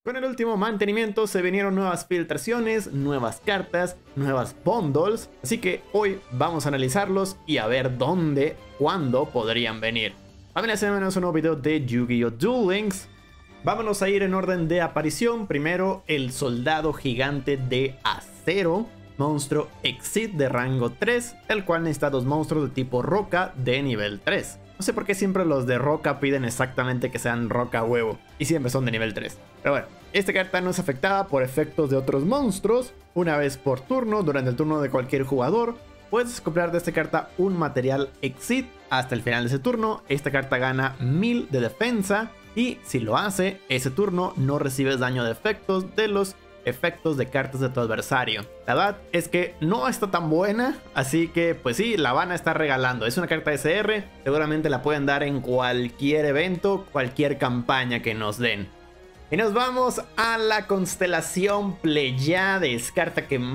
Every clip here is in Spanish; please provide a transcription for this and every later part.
Con el último mantenimiento se vinieron nuevas filtraciones, nuevas cartas, nuevas bundles, así que hoy vamos a analizarlos y a ver dónde, cuándo podrían venir. Familia, bienvenidos a un nuevo video de Yu-Gi-Oh! Duel Links. Vámonos a ir en orden de aparición. Primero, el soldado gigante de acero, monstruo Exit de rango 3, el cual necesita dos monstruos de tipo roca de nivel 3. No sé por qué siempre los de roca piden exactamente que sean roca huevo, y siempre son de nivel 3. Pero bueno, esta carta no es afectada por efectos de otros monstruos. Una vez por turno, durante el turno de cualquier jugador, puedes comprar de esta carta un material Exit hasta el final de ese turno. Esta carta gana 1000 de defensa, y si lo hace, ese turno no recibes daño de efectos de los efectos de cartas de tu adversario. La verdad es que no está tan buena, así que pues sí, la van a estar regalando. Es una carta SR, seguramente la pueden dar en cualquier evento, cualquier campaña que nos den. Y nos vamos a la constelación Pleiades, carta que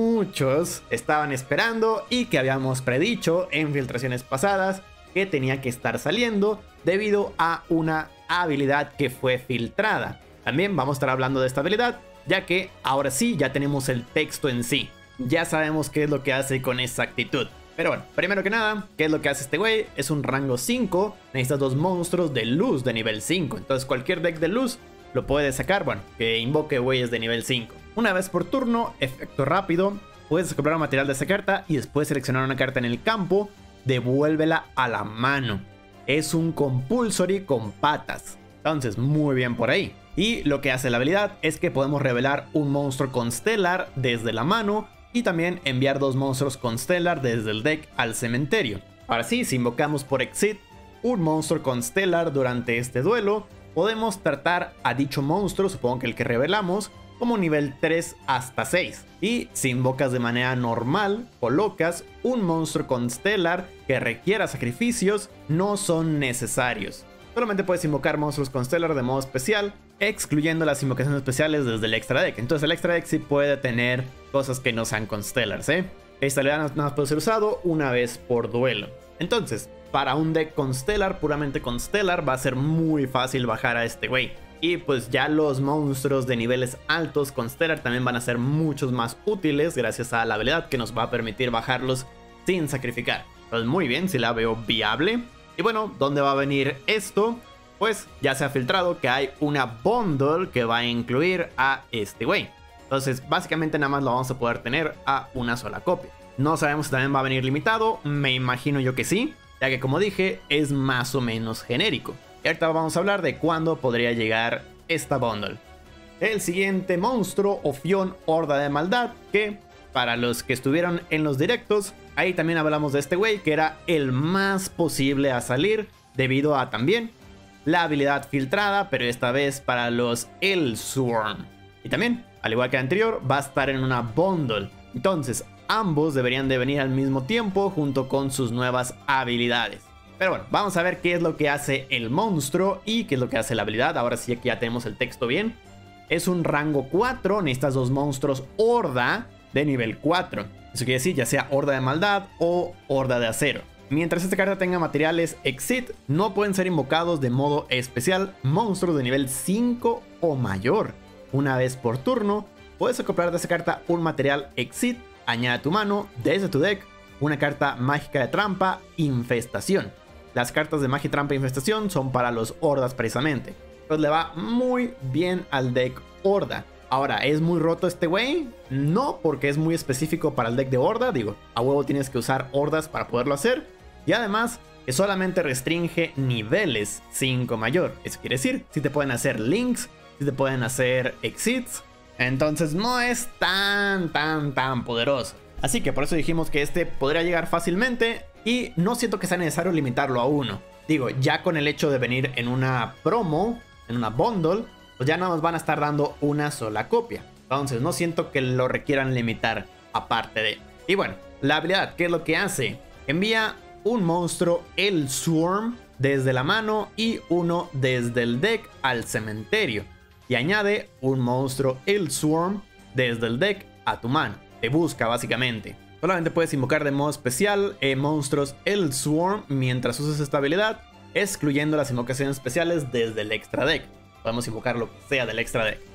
muchos estaban esperando y que habíamos predicho en filtraciones pasadas que tenía que estar saliendo debido a una habilidad que fue filtrada. También vamos a estar hablando de esta habilidad, ya que ahora sí ya tenemos el texto en sí. Ya sabemos qué es lo que hace con exactitud. Pero bueno, primero que nada, ¿qué es lo que hace este güey? Es un rango 5, necesitas dos monstruos de luz de nivel 5. Entonces cualquier deck de luz lo puedes sacar, bueno, que invoque güeyes de nivel 5. Una vez por turno, efecto rápido, puedes comprar un material de esa carta y después seleccionar una carta en el campo, devuélvela a la mano. Es un compulsory con patas. Entonces, muy bien por ahí. Y lo que hace la habilidad es que podemos revelar un monstruo constelar desde la mano y también enviar dos monstruos constelar desde el deck al cementerio. Ahora sí, si invocamos por Exit un monstruo constelar durante este duelo, podemos tratar a dicho monstruo, supongo que el que revelamos, como nivel 3 hasta 6. Y si invocas de manera normal, colocas un monstruo constelar que requiera sacrificios, no son necesarios. Solamente puedes invocar monstruos constelar de modo especial, excluyendo las invocaciones especiales desde el extra deck. Entonces el extra deck sí puede tener cosas que no sean constellars, ¿eh? Esta habilidad nada más puede ser usado una vez por duelo. Entonces, para un deck constellar, puramente constellar, va a ser muy fácil bajar a este güey. Y pues ya los monstruos de niveles altos constellar también van a ser muchos más útiles gracias a la habilidad que nos va a permitir bajarlos sin sacrificar. Entonces muy bien, si la veo viable. Y bueno, ¿dónde va a venir esto? Pues ya se ha filtrado que hay una bundle que va a incluir a este güey. Entonces básicamente nada más lo vamos a poder tener a una sola copia. No sabemos si también va a venir limitado, me imagino yo que sí, ya que como dije es más o menos genérico. Y ahorita vamos a hablar de cuándo podría llegar esta bundle. El siguiente monstruo, Ophion Horda de Maldad, que para los que estuvieron en los directos, ahí también hablamos de este güey, que era el más posible a salir debido a también la habilidad filtrada, pero esta vez para los Elswurm. Y también, al igual que el anterior, va a estar en una bundle. Entonces, ambos deberían de venir al mismo tiempo junto con sus nuevas habilidades. Pero bueno, vamos a ver qué es lo que hace el monstruo y qué es lo que hace la habilidad. Ahora sí que ya tenemos el texto bien. Es un rango 4, necesitas dos monstruos Horda de nivel 4. Eso quiere decir ya sea Horda de Maldad o Horda de Acero. Mientras esta carta tenga materiales Exit, no pueden ser invocados de modo especial monstruos de nivel 5 o mayor. Una vez por turno, puedes comprar de esa carta un material Exit, añade a tu mano desde tu deck una carta mágica de trampa, Infestación. Las cartas de magia, trampa e infestación son para los hordas precisamente. Entonces le va muy bien al deck Horda. Ahora, ¿es muy roto este güey? No, porque es muy específico para el deck de Horda. Digo, a huevo tienes que usar hordas para poderlo hacer. Y además, que solamente restringe niveles 5 mayor. Eso quiere decir, si te pueden hacer links, si te pueden hacer exits. Entonces no es tan poderoso. Así que por eso dijimos que este podría llegar fácilmente. Y no siento que sea necesario limitarlo a uno. Digo, ya con el hecho de venir en una promo, en una bundle, pues ya nada más van a estar dando una sola copia. Entonces no siento que lo requieran limitar aparte de. Y bueno, la habilidad, ¿qué es lo que hace? Envía un monstruo Elswurm desde la mano y uno desde el deck al cementerio. Y añade un monstruo Elswurm desde el deck a tu mano. Te busca básicamente. Solamente puedes invocar de modo especial monstruos Elswurm mientras uses esta habilidad, excluyendo las invocaciones especiales desde el extra deck. Podemos invocar lo que sea del extra deck.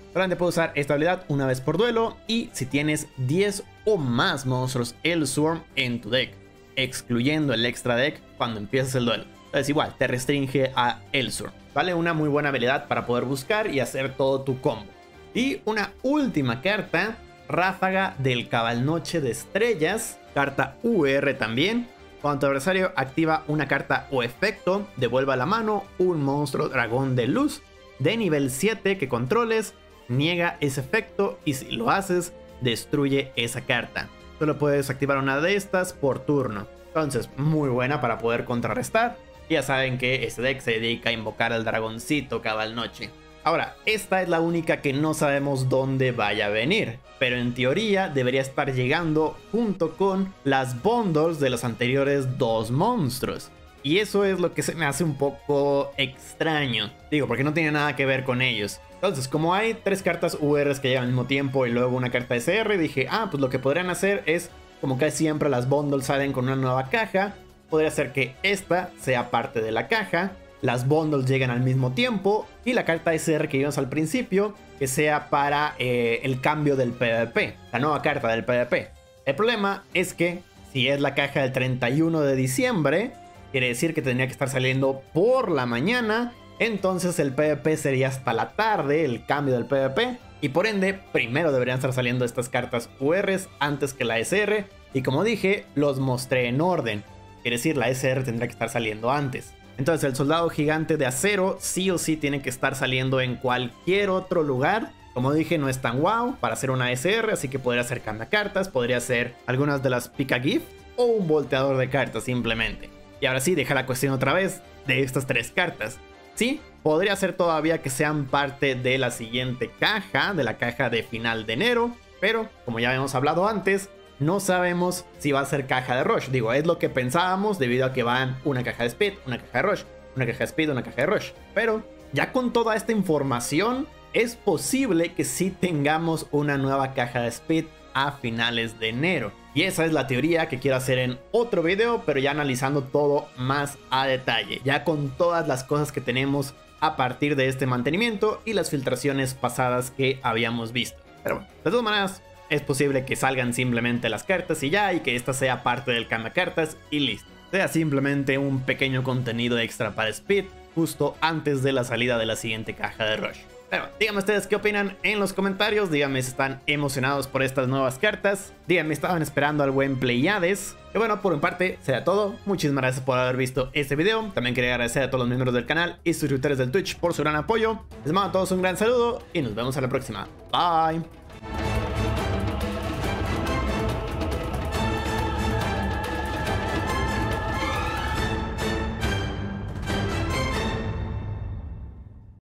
Solamente puedes usar esta habilidad una vez por duelo y si tienes 10 o más monstruos Elsword en tu deck, excluyendo el extra deck cuando empiezas el duelo. Entonces igual, te restringe a Elsword. Vale, una muy buena habilidad para poder buscar y hacer todo tu combo. Y una última carta, Ráfaga del Cabalnoche de Estrellas, carta UR también. Cuando tu adversario activa una carta o efecto, devuelva a la mano un monstruo dragón de luz de nivel 7 que controles, niega ese efecto y si lo haces, destruye esa carta. Solo puedes activar una de estas por turno. Entonces, muy buena para poder contrarrestar. Ya saben que este deck se dedica a invocar al dragoncito Cabalnoche. Ahora, esta es la única que no sabemos dónde vaya a venir, pero en teoría debería estar llegando junto con las bundles de los anteriores dos monstruos. Y eso es lo que se me hace un poco extraño. Digo, porque no tiene nada que ver con ellos. Entonces, como hay 3 cartas URs que llegan al mismo tiempo y luego una carta SR, dije, pues lo que podrían hacer es, como casi siempre las bundles salen con una nueva caja, podría ser que esta sea parte de la caja, las bundles llegan al mismo tiempo y la carta SR que vimos al principio que sea para el cambio del PvP, la nueva carta del PvP. El problema es que si es la caja del 31 de diciembre, quiere decir que tendría que estar saliendo por la mañana, entonces el PvP sería hasta la tarde, el cambio del PvP, y por ende primero deberían estar saliendo estas cartas URs antes que la SR, y como dije, los mostré en orden, quiere decir la SR tendrá que estar saliendo antes. Entonces el soldado gigante de acero sí o sí tiene que estar saliendo en cualquier otro lugar. Como dije, no es tan wow para hacer una SR, así que podría ser cartas, podría ser algunas de las Pika Gift o un volteador de cartas simplemente. Y ahora sí, deja la cuestión otra vez de estas 3 cartas. Sí, podría ser todavía que sean parte de la siguiente caja, de la caja de final de enero, pero como ya habíamos hablado antes, no sabemos si va a ser caja de Rush. Digo, es lo que pensábamos debido a que van una caja de Speed, una caja de Rush, una caja de Speed, una caja de Rush. Pero ya con toda esta información, es posible que sí tengamos una nueva caja de Speed a finales de enero. Y esa es la teoría que quiero hacer en otro video, pero ya analizando todo más a detalle. Ya con todas las cosas que tenemos a partir de este mantenimiento y las filtraciones pasadas que habíamos visto. Pero bueno, de todas maneras, es posible que salgan simplemente las cartas y ya, y que esta sea parte del cambio de cartas y listo. Sea simplemente un pequeño contenido extra para Speed, justo antes de la salida de la siguiente caja de Rush. Pero díganme ustedes qué opinan en los comentarios, díganme si están emocionados por estas nuevas cartas, díganme si estaban esperando al buen Pleiades. Y bueno, por mi parte será todo, muchísimas gracias por haber visto este video, también quería agradecer a todos los miembros del canal y suscriptores del Twitch por su gran apoyo. Les mando a todos un gran saludo y nos vemos a la próxima, bye.